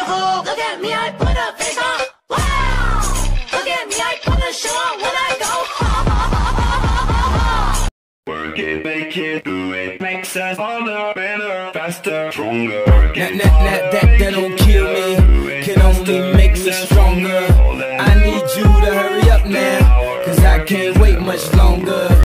oh, look at me, I put a face on. Wow, look at me, I put a show on when I go. Work it, make it, do it, makes us harder, better, faster, stronger. That don't kill me, can only make me stronger. I need you to hurry up now, cause I can't wait much longer.